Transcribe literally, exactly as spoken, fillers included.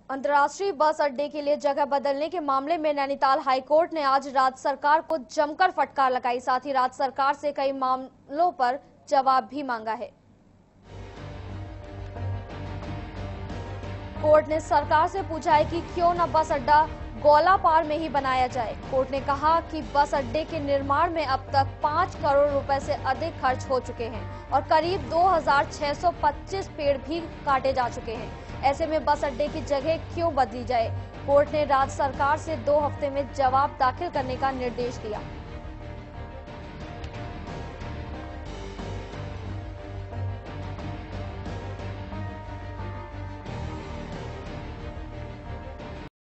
अंतर्राष्ट्रीय बस अड्डे के लिए जगह बदलने के मामले में नैनीताल हाईकोर्ट ने आज राज्य सरकार को जमकर फटकार लगाई। साथ ही राज्य सरकार से कई मामलों पर जवाब भी मांगा है। कोर्ट ने सरकार से पूछा है कि क्यों न बस अड्डा गौलापार में ही बनाया जाए। कोर्ट ने कहा कि बस अड्डे के निर्माण में अब तक पाँच करोड़ रुपए से अधिक खर्च हो चुके हैं और करीब दो हज़ार छह सौ पच्चीस पेड़ भी काटे जा चुके हैं। ऐसे में बस अड्डे की जगह क्यों बदली जाए? कोर्ट ने राज्य सरकार से दो हफ्ते में जवाब दाखिल करने का निर्देश दिया।